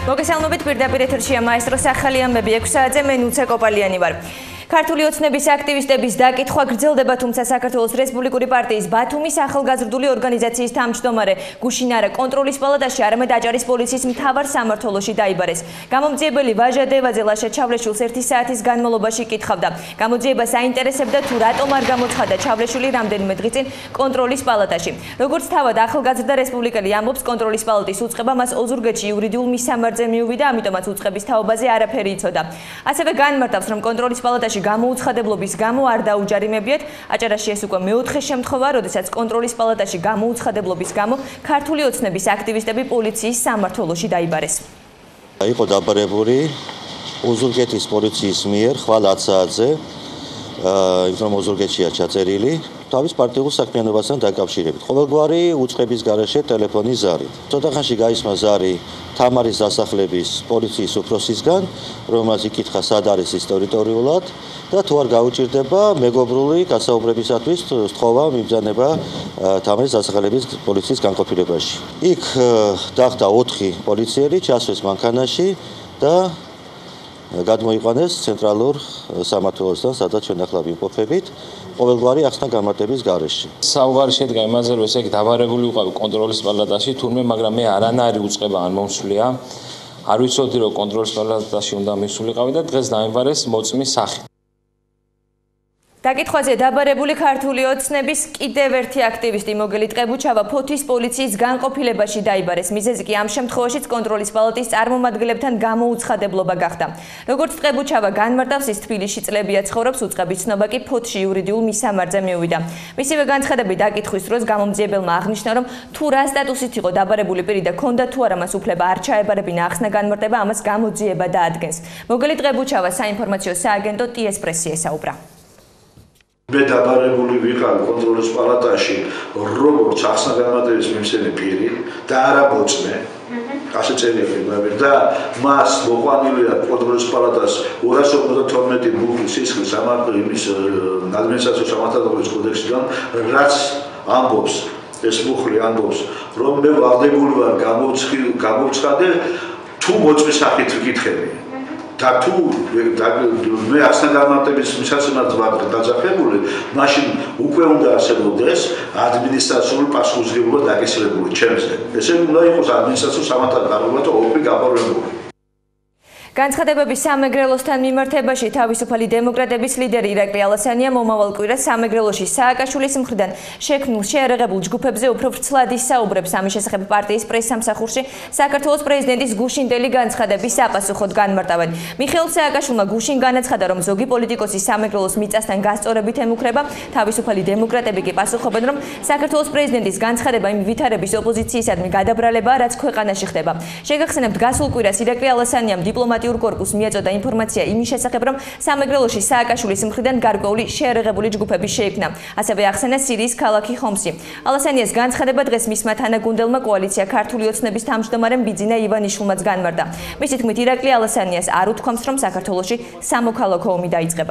მოგესალმებით პირდაპირ ეთერშია მაესტროს ახალი ამბები 6 საათზე მე ნუცე კოპალიანი ვარ. ქართული ოცნების აქტივისტების დაკითხვა გრძელდება, თუმცა საქართველოს რესპუბლიკური პარტიის ბათუმის ახალგაზრდული ორგანიზაციის თავმჯდომარე გუშინარა კონტროლის პალატაში, არამედ აჭარის პოლიციის მთავარ სამმართველოში დაიბარეს. გამომძიებელი ვაჟა დევაძე ლაშა ჩავლეშვილს 1 საათის განმავლობაში კითხავდა. გამოძიებას აინტერესებდა თუ რატომ არ გამოცხადა ჩავლეშვილი რამდენიმე დღის წინ კონტროლის პალატაში. როგორც თავად ახალგაზრდა რესპუბლიკელი ამბობს, კონტროლის პალატის უწყება მას ოზურგეთში იურიდიულ მისამართზე მიუვიდა, ამიტომაც უწყების თაობაზე არაფერი იცოდა. ასევე განმარტავს, რომ კონტროლის პალატაში გამოუცხადებლობის გამო არ დაუჯარიმებიათ. აჭარაში ეს უკვე მეოთხე შემთხვევაა, როდესაც კონტროლის პალატაში გამოუცხადებლობის გამო ქართული ოცნების აქტივისტები პოლიციის სამმართველოში დაიბარეს. იყო დაბარებული ოზურგეთის პოლიციის მიერ ხვალ 10 საათზე, იმიტომ ოზურგეთშია ჩაწერილი თავის პარტიულ საქმიანობასთან დაკავშირებით. ყოველგვარი უწყების გარეშე ტელეფონის ზარით. ცოტა ხანში გაისმა ზარი თამარის დასახლების პოლიციის უფროსისგან, რომელმაც იკითხა სად არის ის ტერიტორიულად და თუ არ გაუჭირდება მეგობრული გასაუბრებისათვის სთხოვა მიბრძანება თამარის დასახლების პოლიციის განყოფილებაში. იქ დახვდა 4 პოლიციელი, ჩასვეს მანქანაში და გადმოიყვანეს ცენტრალურ სამმართველოსთან, სადაც ჩვენ ახლა ვიმყოფებით, ყოველგვარი ახსნა გამარტების გარეშე. საუბარი შედგა იმაზე, რომ ესე იგი დაბარებული ვიყავი კონტროლის პალატაში, თურმე, მაგრამ მე არანაირი უწყება არ მომსვლია. არ ვიცოდი, რომ კონტროლის პალატაში უნდა მისულიყავი და დღეს დაიმბარეს მოწმის სახით. დაკითხვაზე დაბარებული ქართული ოცნების კიდევ ერთი აქტივისტი მოგელი ტყებუჩავა ფოთის პოლიციის განყოფილებაში დაიბარეს. მიზეზი კი ამ შემთხვევაშიც კონტროლის პალატის წარმომადგენლებთან გამოუცხადებლობა გახდა. როგორც ტყებუჩავა განმარტავს, ის თბილისში წლებია ცხოვრობს, უწყების ცნობა კი ფოთში იურიდიულ მისამართზე მიუვიდა. მისივე განცხადებით დაკითხვის დროს გამომძიებელმა აღნიშნა, რომ თუ რა სტატუსით იყო დაბარებული პირი და ქონდა თუ არა მას უფლება არ ჩაებარებინა ახსნა განმარტება, ამას გამოძიება დაადგენს. მოგელი ტყებუჩავა საინფორმაციო სააგენტო TS პრესი ესაუბრა. მე დაბარებული ვიყავი კონტროლის პალატაში როგორც ახსნა განმარტების მიმსენი პირი და არა მოწმე. ასე წერია ფილმები და მას მოყვანილია კონტროლის პალატას 252 ბუქლის სისხლის ამის ადმინისტრაციულ სამართლებრივ კოდექსიდან, რაც ამბობს ეს მუხლი ამბობს, რომ მე ვალდებული ვარ გამოუცხადე თუ მოწმის სახით ვკითხები. და თუ მე ახსნა განმარტების მისაცემად ვარ დაძაბული, მაშინ უკვე უნდა არსებობდეს ადმინისტრაციული პასუხისმგებლობა დაკისრებული ჩემზე. ესე უნდა იყოს ადმინისტრაციული სამართალდამცავი და ოფი გაფორმებული. განცხადებების სამეგრელოსთან მიმართებაში თავისუფალი დემოკრატების ლიდერი ირაკლი ალასანია მომავალ კვირას სამეგრელოში სააკაშვილის მხრიდან შექმნილ შეერაღებულ ჯგუფებზე უფრო ვრცლად ისაუბრებს. ამის შესახებ პარტიის პრესსამსახურში საქართველოს პრეზიდენტის გუშინდელი განცხადების საპასუხოდ განმარტავენ. მიხეილ სააკაშვილმა გუშინ განაცხადა, რომ ზოგი პოლიტიკოსი სამეგრელოს მიწასთან გასწორებით ემუქრება. თავისუფალი დემოკრატები კი პასუხობენ, რომ საქართველოს პრეზიდენტის განცხადება იმ ვითარების ოპოზიციისადმი გადაბრალებაა, რაც ქვეყანაში ხდება. შეგახსენებთ, გასულ კვირას ირაკლი ალასანიამ დიპლომატიურ კორპუსს მიაწოდა ინფორმაცია იმის შესახებ, რომ სამეგრელოში სააკაშვილის მხრიდან გარკვეული შეერაღებული ჯგუფები შეიქმნა. ასევე ახსენა სირიის ქალაქი ხომსი. ალასანიას განცხადება დღეს მისმა თანაგუნდელმა კოალიცია ქართული ოცნების თავმჯდომარემ ბიძინა ივანიშვილმაც განმარტა. მისი თქმით, ირაკლი ალასანიას არ უთქვამს, რომ საქართველოში სამოქალაქო ომი დაიწყება.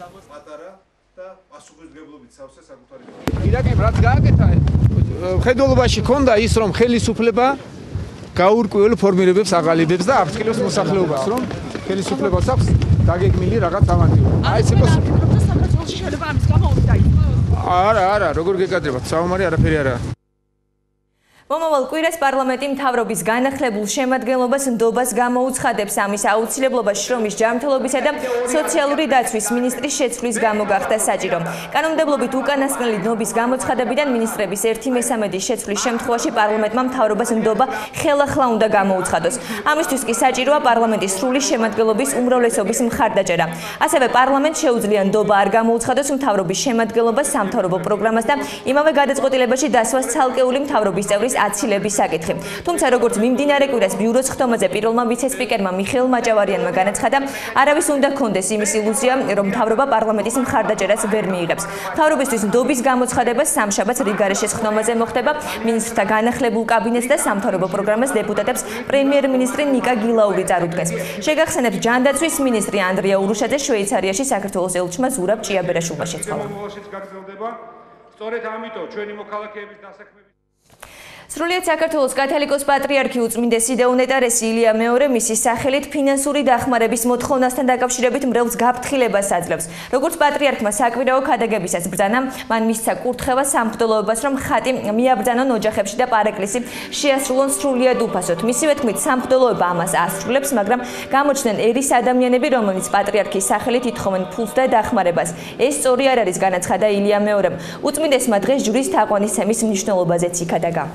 ირაკლიმ რაც გააკეთა, მხედველობაში ქონდა ის, რომ ხელისუფლება გაურკვეველ ფორმირებებს აღალიბებს და აფრთხილებს მოსახლეობას, რომ ხელისუფლებას აქვს დაგეგმილი რაღაც ამარტივება. აი ეს იყო საქართველოში შეიძლება ამის გამო ომი დაიწყო. არა, როგორ გეკადრებათ, საომარი არაფერი არა. მომავალ კვირას პარლამენტი მთავრობის განახლებულ შემადგენლობას ნდობას გამოუცხადებს. ამის აუცილებლობა შრომის ჯანმრთელობისა და სოციალური დაცვის მინისტრის შეცვლის გამო გახდა საჭირო. კანონმდებლობით უკანასკნელი ნდობის გამოცხადებიდან მინისტრების 1/3 შეცვლის შემთხვევაში პარლამენტმა მთავრობას ნდობა ხელახლა უნდა გამოუცხადოს. ამისთვის კი საჭიროა პარლამენტის სრული შემადგენლობის უმრავლესობის მხარდაჭერა. ასევე პარლამენტს შეუძლია ნდობა არ გამოუცხადოს მთავრობის შემადგენლობას სამთავრობო პროგრამას და იმავე გადაწყვეტილებაში დასვას ცალკეული მთავრობის წევრის აცილების საკითხი. თუმცა როგორც მიმდინარე კვირას ბიუროს ხდომაზე პირველმა ვიცე-სპიკერმა მიხეილ მაჭავარიანმა განაცხადა, არავის უნდა კონდეს იმის ილუზია, რომ მთავრობა პარლამენტის მხარდაჭერას ვერ მიიღებს. მთავრობისთვის ნდობის გამოცხადებას სამშაბათს რიგარეშეს ხდომაზე მოხდება. მინისტრთა განახლებულ კაბინეტს და სამთავრობო პროგრამას დეპუტატებს პრემიერ-მინისტრი ნიკა გილაური წარუდგენს. შეგახსენებთ, ჯანდაცვის მინისტრი ანდრია ურუშაძე შვეიცარიაში საქართველოს ელჩმა ზურაბ ჭიაბერაშვილმა შეცვალა. სწორედ ამიტომ ჩვენი მოქალაქეების დასაქმების სრულიად საქართველოს კათოლიკოს პატრიარქი უწმინდესი და უნეტარესი ილია მეორე მისი სახელით ფინანსური დახმარების მოთხოვნასთან დაკავშირებით მრევლს გაფრთხილებას აძლევს. როგორც პატრიარქმა საკვირაო ქადაგებისას ბრძანა, მან მისცა კურთხევა სამღვდელოებას, რომ ხატი მიაბრძანონ ოჯახებში და პარაკლისი შეასრულონ სრულიად უფასოდ. მისივე თქმით, სამღვდელოება ამას ასრულებს, მაგრამ გამოჩნდნენ ერის ადამიანები, რომელნიც პატრიარქის სახელით ითხოვენ ფულს და დახმარებას. ეს სწორი არ არის, განაცხადა ილია მეორემ. უწმინდესმა დღეს ჯვრის თაყვანისცემის მნიშვნელობაზეც იქადაგა.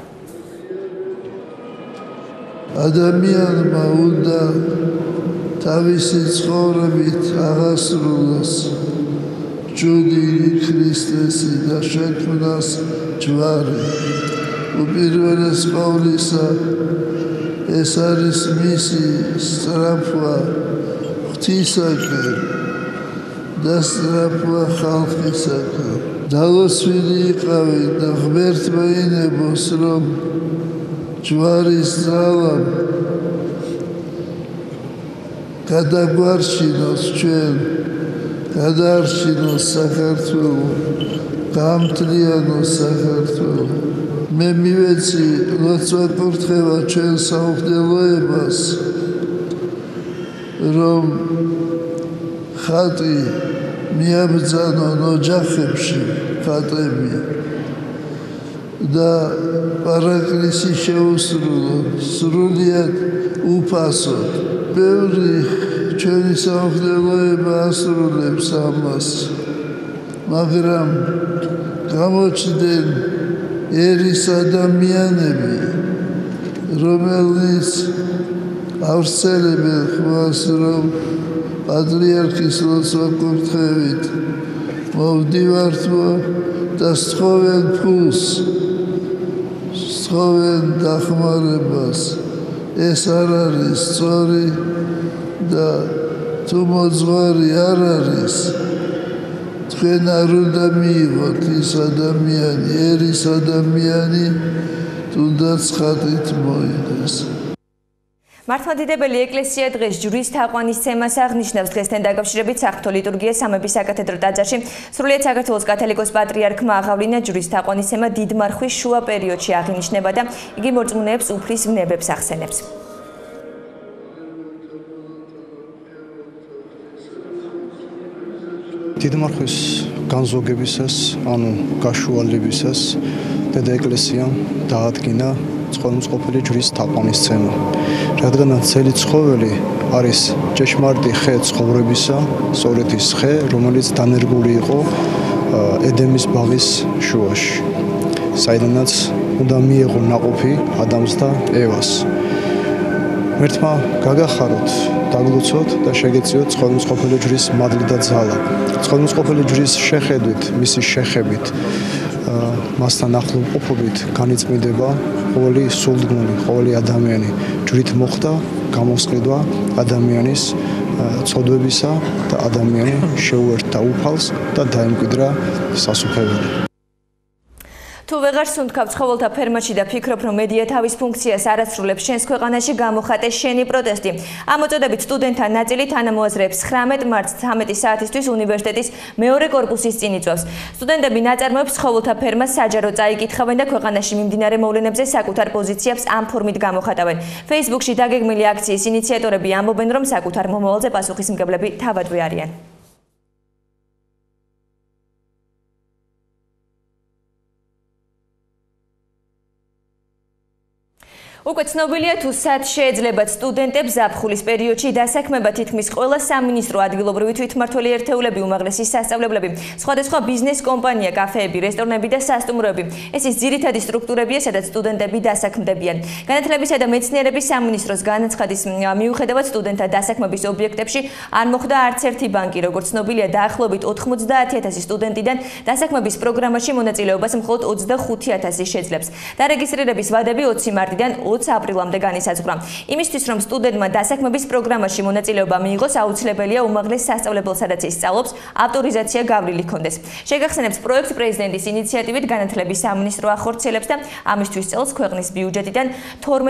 ადამიანმა უნდა თავისი ცხოვრებით აღასრულოს ჯუდი ქრისტესი და შექმნას ჯვარი. უპირველეს ყოვლისა ეს არის მისი სწრაფვა ღვთისაკენ და სწრაფვა ხალხისაკენ. დალოცვილი იყავით და ღმერთმა ინებოს, რომ ჯვარის ძალამ გადაგვარჩინოს ჩვენ, გადაარჩინოს საქართველო, გამთლიანოს საქართველო. მე მივეცი ლოცვა კურთხევა ჩვენ სამღვდელოებას, რომ ხატი მიაბრძანონ ოჯახებში ხატები და პარაკლისი შეუსრულონ სრულიად უფასოდ. ბევრი ჩვენი სამღვდელოება ასრულებს ამას, მაგრამ გამოჩნდნენ ერის ადამიანები, რომელნიც ავრცელებენ ხმას, რომ პატრიარქის ლოცვა კურთხევით მოვდივართო და სთხოვენ ფულს, სთხოვენ დახმარებას. ეს არ არის სწორი და თუ მოძღვარი არ არის, თქვენ არ უნდა მიიღოთ ის ადამიანი, ერის ადამიანი, თუნდაც ხატით მოიგეს. მართლმადიდებელი ეკლესია დღეს ჯვრის თაყვანისცემას აღნიშნავს. დღესთან დაკავშირებით საღვთო ლიტურგია სამების საკათედრო ტაძარში სრულიად საქართველოს კათოლიკოს პატრიარქმა აღავლინა ჯვრის თაყვანისცემა დიდმარხვის შუა პერიოდში აღინიშნება და იგი მორწმუნეებს უფლის ვნებებს ახსენებს. დიდმარხვის განზოგებისას, ანუ გაშუალებისას დედა ეკლესიამ დაადგინა წყალმწყობილი ჯვრის თაყვანისცემა. რადგან ძელი ცხოველი არის ჭეშმარიტი ხე ცხოვრებისა, სწორედ ის ხე, რომელიც დანერგული იყო ედემის ბაღის შუაში, საიდანაც უნდა მიეღო ნაყოფი ადამს და ევას. ღმერთმა გაგახაროთ, დაგლოცოთ და შეგეწიოთ წყალმწყობილი ჯვრის მადლი და ძალა. წყალმწყობილი ჯვრის შეხედვით, მისი შეხებით, მასთან ახლო მყოფობით განიწმინდება ყოველი სულდგმული, ყოველი ადამიანი. ჯვრით მოხდა გამოსყიდვა ადამიანის ცოდვებისა და ადამიანი შეუერთდა უფალს და დაემკვიდრა სასუფეველი. თუ ვეღარ სუნთქავ ცხოველთა ფერმაში და ფიქრობ, რომ მედია თავის ფუნქციას არ ასრულებს შენს ქვეყანაში, გამოხატე შენი პროტესტი. ამ მოწოდებით სტუდენტთა ნაწილი თანამოაზრეებს 19 მარტს 13 საათისთვის უნივერსიტეტის მეორე კორპუსის წინ იწვევს. სტუდენტები ნაწარმოებს ცხოველთა ფერმას საჯაროდ წაიკითხავენ და ქვეყანაში მიმდინარე მოვლენებზე საკუთარ პოზიციებს ამ ფორმით გამოხატავენ. Facebook-ში დაგეგმილი აქციის ინიციატორები ამბობენ, რომ საკუთარ მომავალზე პასუხისმგებლები თავადვე არიან. უკვე ცნობილია, თუ სად შეეძლებათ სტუდენტებს ზაფხულის პერიოდში დასაქმება თითქმის ყველა სამინისტრო, ადგილობრივი თვითმმართველი ერთეულები, უმაღლესი სასწავლებლები, სხვადასხვა ბიზნეს კომპანია, კაფეები, რესტორნები და სასტუმროები. ეს ის ძირითადი სტრუქტურებია, სადაც სტუდენტები დასაქმდებიან. განათლებისა და მეცნიერების სამინისტროს განაცხადის მიუხედავად სტუდენტთა დასაქმების ობიექტებში არ მოხდა არც ერთი ბანკი. როგორც ცნობილია, დაახლოებით 90,000 სტუდენტიდან დასაქმების პროგრამაში მონაწილეობას მხოლოდ 25,000 შეძლებს. დარეგისტრირების ვადები 20 მარტიდან 20 აპრილამდე განისაზღვრა. იმისთვის, რომ სტუდენტმა დასაქმების პროგრამაში მონაწილეობა მიიღოს, აუცილებელია უმაღლეს სასწავლებელ სადაც ის სწავლობს, ავტორიზაცია გავლილი ჰქონდეს. შეგახსენებს პროექტ პრეზიდენტის ინიციატივით განათლების სამინისტრო ახორციელებს და ამისთვის წელს ქვეყნის ბიუჯეტიდან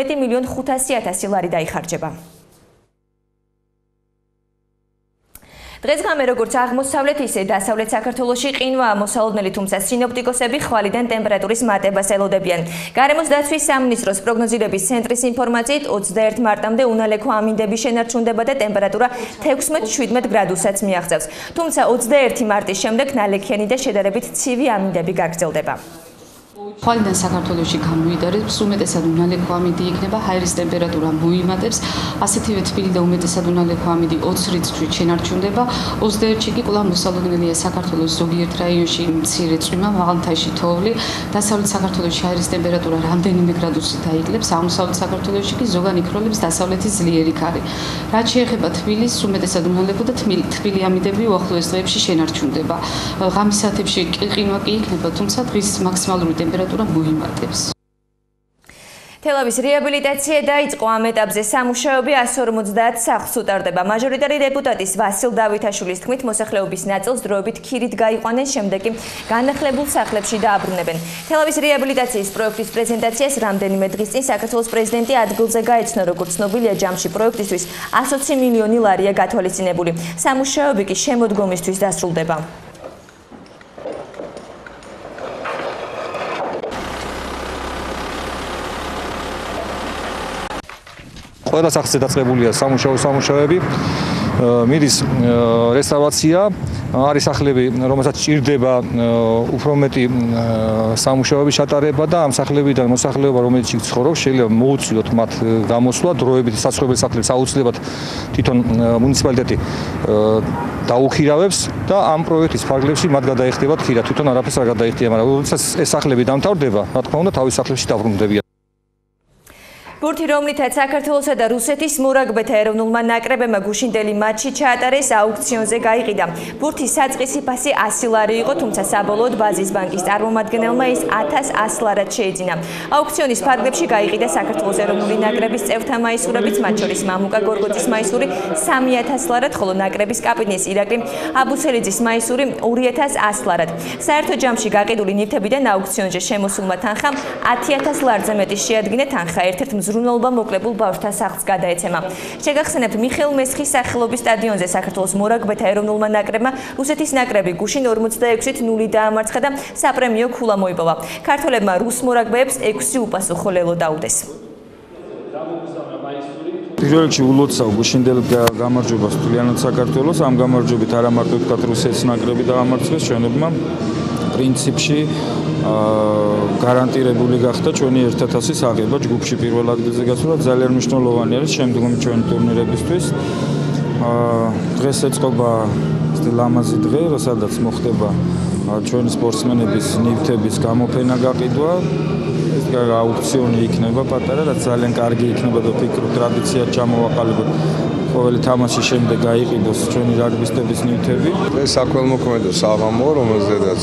12,500,000 ლარი დაიხარჯება. დღეს ღამე როგორც აღმოსავლეთ, ისე დასავლეთ საქართველოში ყინვაა მოსალოდნელი, თუმცა სინოპტიკოსები ხვალიდან ტემპერატურის მატებას ელოდებიან. გარემოს დაცვის სამინისტროს პროგნოზირების ცენტრის ინფორმაციით 21 მარტამდე უნალექო ამინდები შენარჩუნდება და ტემპერატურა 16-17 გრადუსაც მიაღწევს. თუმცა 21 მარტის შემდეგ ნალექიანი და შედარებით ცივი ამინდები გაგრძელდება. ხვალიდან საქართველოში გამოიდარებს, უმეტესად უნალექო ამინდი იქნება, ჰაერის ტემპერატურა მოიმატებს, ასეთივე თბილი და უმეტესად უნალექო ამინდი 20 რიცხვით შენარჩუნდება. 21-ში კი კვლავ მოსალოდნელია საქართველოს ზოგიერთ რაიონში მცირე წვიმა, მაღალმთაში თოვლი, დასავლეთ საქართველოში ჰაერის ტემპერატურა რამდენიმე გრადუსით აიკლებს, აღმოსავლეთ საქართველოში კი ზოგან იქროლებს დასავლეთის ძლიერი ქარი. რაც შეეხება თბილის, უმეტესად უნალექო და თბილი ამინდები უახლოეს დღეებში შენარჩუნდება. ღამის საათებში ყინვა კი იქნება, თუმცა დღის მაქსიმალური ტემპერატურა მოიმატებს. თელავის რეაბილიტაცია დაიწყო, ამ ეტაპზე სამუშაოები 150 სახლს უტარდება. მაჟორიტარი დეპუტატის ვასილ დავითაშვილის თქმით, მოსახლეობის ნაწილს დროებით ქირით გაიყვანენ, შემდეგ კი განახლებულ სახლებში დააბრუნებენ. თელავის რეაბილიტაციის პროექტის პრეზენტაციას რამდენიმე დღის წინ საქართველოს პრეზიდენტი ადგილზე გაეცნო, როგორც ცნობილია, ჯამში პროექტისთვის 120 მილიონი ლარია გათვალისწინებული. სამუშაოები კი შემოდგომისთვის დასრულდება. ყველა სახლზე დაწყებულია სამუშაოები, მიდის რესტავრაცია, არის სახლები, რომელსაც ჭირდება უფრო მეტი სამუშაოების ჩატარება და ამ სახლებიდან მოსახლეობა, რომელიც იქ ცხოვრობს, შეიძლება მოუწიოთ მათ გამოსვლა, დროებით საცხოვრებელი სახლებს აუცილებლად თვითონ მუნიციპალიტეტი დაუხირავებს და ამ პროექტის ფარგლებში მათ გადაიხდებათ ხირა, თვითონ არაფერს არ გადაიხდია, მაგრამ როდესაც ეს სახლები დამთავრდება, რა თქმა უნდა, თავის სახლებში დაბრუნდებიან. ბურთი, რომლითაც საქართველოსა და რუსეთის მორაგბეთა ეროვნულმა ნაკრებებმა გუშინდელი მატჩი ჩაატარეს, აუქციონზე გაიყიდა. ბურთის საწყისი ფასი 100 ლარი იყო, თუმცა საბოლოოდ ბაზის ბანკის წარმომადგენელმა ის 1100 ლარად შეიძინა. აუქციონის ფარგლებში გაიყიდა საქართველოს ეროვნული ნაკრების წევრთა მაისურებიც, მათ შორის მამუკა გორგოძის მაისური 3000 ლარად, ხოლო ნაკრების კაპიტნის ირაკლი აბუსელიძის მაისური 2100 ლარად. საერთო ჯამში გაყიდული ნივთებიდან აუქციონზე შემოსულმა თანხამ 10000 ლარზე მეტი შეადგინა თანხა ერთ-ერთ ზრუნველობა მოკლებულ ბავშვთა სახლს გადაეცემა. შეგახსენებთ, მიხეილ მესხის სახელობის სტადიონზე საქართველოს მორაგბეთა ეროვნულმა ნაკრებმა რუსეთის ნაკრები გუშინ 46-0 დაამარცხა და საპრემიო ქულა მოიპოვა. ქართველებმა რუს მორაგბეებს 6 უპასუხო ლელო დაუდეს. პირველ რიგში ულოცავ გუშინდელ გამარჯვებას თვლიანად საქართველოს, ამ გამარჯვებით არა მარტო ვთქვათ რუსეთის ნაკრები დაამარცხეს, ჩვენებმა პრინციპში გარანტირებული გახდა ჩვენი 1000-ის აღება ჯგუფში პირველ ადგილზე გასვლა, ძალიან მნიშვნელოვანი არის შემდგომი ჩვენი ტურნირებისთვის. დღეს ეწყობა ლამაზი დღე, სადაც მოხდება ჩვენი სპორტსმენების ნივთების გამოფენა გაყიდვა. ეს აუქციონი იქნება პატარა, რაც ძალიან კარგი იქნება და ვფიქრობ ტრადიციად ჩამოვაყალიბოთ. ყოველი თამაშის შემდეგ გაიყიდოს ჩვენი რაგბისტების ნივთები. ეს საქველმოქმედო საღამო, რომელზედაც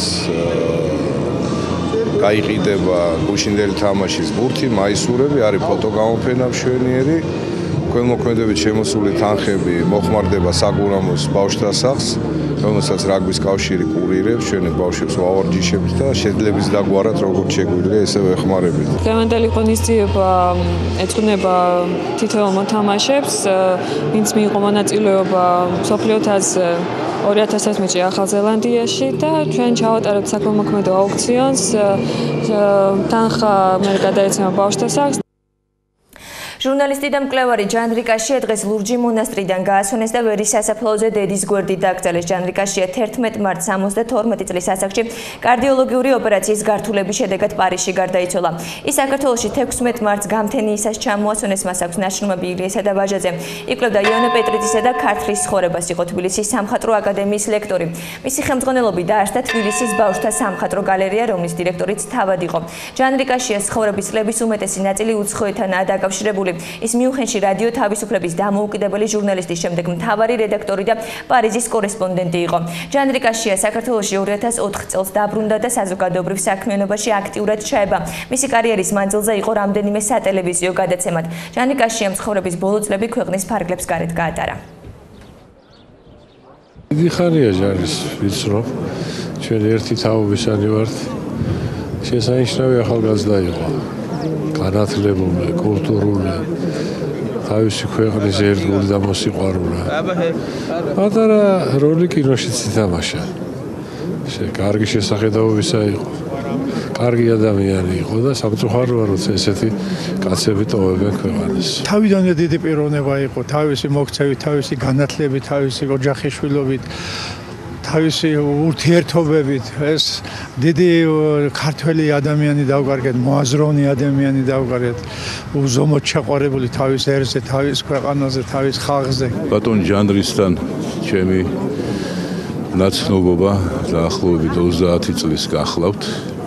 გაიყიდება გუშინდელი თამაშის ბურთი, მაისურები, არის ფოტოგამოფენა მშვენიერი. ქველმოქმედებით შემოსული თანხები მოხმარდება საგურამოს ბავშვთა სახლს, რომელსაც რაგბის კავშირი კურირებს, ჩვენი ბავშვებს ვავარჯიშებთ და შეძლებს დაგვარად როგორც შეგვიძლია, ესევე ეხმარებით. დღევანდელი ღონისძიება ეძღვნება თითოეულ მოთამაშეს, ვინც მიიღო მონაწილეობა მსოფლიო თასზე 2011-წელს ახალ ზელანდიაში და ჩვენ ჩავატარებთ საქველმოქმედო აუქციონს, თანხა მე გადაეცემა ბავშვთა სახლს. ჟურნალისტი და მკვლევარი ჯანდრი კაშია დღეს ლურჯი მონასტრიდან გაასვენეს და ვერის სასაფლაოზე დედის გვერდით დაკრძალეს. ჯანდრი კაშია 11 მარტს 72 წლის ასაკში კარდიოლოგიური ოპერაციის გართულების შედეგად პარიზში გარდაიცვალა. ის საქართველოში 16 მარტს გამთენიისას ჩამოასვენეს, მას აქვს ნაშრომები ილიესა და ვაჟაძე. იკვლევდა იონა პეტრიცისა და ქართლის ცხოვრებას, იყო თბილისის სამხატვრო აკადემიის ლექტორი. მისი ხელმძღვანელობით დაარსდა თბილისის ბავშვთა სამხატვრო გალერეა, რომლის დირექტორიც თავად იყო. ჯანდრი კაშიას ცხოვრების წლების უმეტესი ნაწილი უცხოეთანაა დაკავშირებული. ის მიუნხენში რადიო თავისუფლების დამოუკიდებელი ჟურნალისტის შემდეგ მთავარი რედაქტორი და პარიზის კორესპონდენტი იყო. ჯანდრი კაშია საქართველოში 2004 წელს დაბრუნდა და საზოგადოებრივ საქმიანობაში აქტიურად ჩაება. მისი კარიერის მანძილზე იყო რამდენიმე სატელევიზიო გადაცემად. ჯანდრი კაშიამ ცხოვრების ბოლო წლები ქვეყნის ფარგლებს გარეთ გაატარა. დიდი ხანია ჟარის ვიცნობ, ჩვენ ერთი თაობისანი ვართ. შესანიშნავი ახალგაზრდა იყო. განათლებული, კულტურული, თავისი ქვეყნის ერთგული და მოსიყვარულე. პატარა როლი კინოშიც ითამაშა. კარგი შესახედაობისა იყო. კარგი ადამიანი იყო და სამწუხაროა რომ ესეთი კაცები ტოვებენ ქვეყანას. თავიდანვე დიდი პიროვნება იყო, თავისი მოქცევით, თავისი განათლებით, თავისი ოჯახიშვილობით, თავისი ურთიერთობებით. ეს დიდი ქართველი ადამიანი დავკარგეთ, მოაზროვნე ადამიანი დავკარგეთ, უზომოდ ჩაყვარებული თავის ერზე, თავის ქვეყანაზე, თავის ხალხზე. ბატონ ჟანრისთან ჩემი ნაცნობობა დაახლოებით 30 წლის გახლავთ.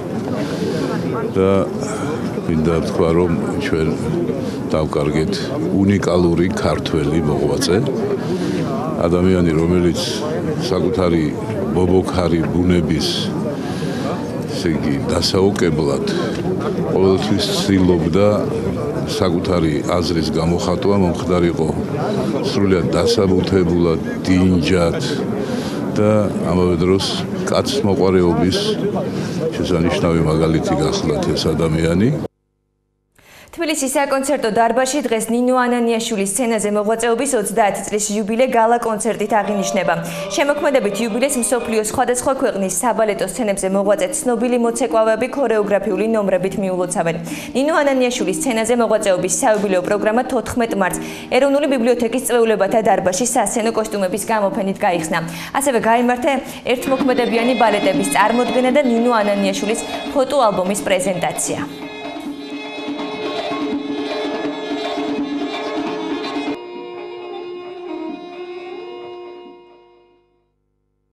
და მინდა ვთქვა რომ ჩვენ დავკარგეთ უნიკალური ქართველი მოღვაწე ადამიანი რომელიც საკუთარი ბობოქარი ბუნების ესე იგი დასაუკებლად ყოველთვის ცდილობდა საკუთარი აზრის გამოხატვა მომხდარიყო სრულიად დასაბუთებულად დინჯად და ამავე დროს კაცმოყვარეობის შესანიშნავი მაგალითი გახლავთ ეს ადამიანი. თბილისის საკონცერტო დარბაზში დღეს ნინო ანანიაშვილის სცენაზე მოღვაწეობის 30 წლის იუბილე გალა კონცერტით აღინიშნება. შემოქმედებით იუბილეს მსოფლიოს სხვადასხვა ქვეყნის საბალეტო სცენებზე მოღვაწე ცნობილი მოცეკვავეები ქორეოგრაფიული ნომრებით მიულოცავენ. ნინო ანანიაშვილის სცენაზე მოღვაწეობის საიუბილეო პროგრამა 14 მარტს ეროვნული ბიბლიოთეკის წვეულებათა დარბაზში სასცენო კოსტუმების გამოფენით გაიხსნა. ასევე გაიმართა ერთმოქმედებიანი ბალეტების წარმოდგენა და ნინო ანანიაშვილის ფოტოალბომის პრეზენტაცია.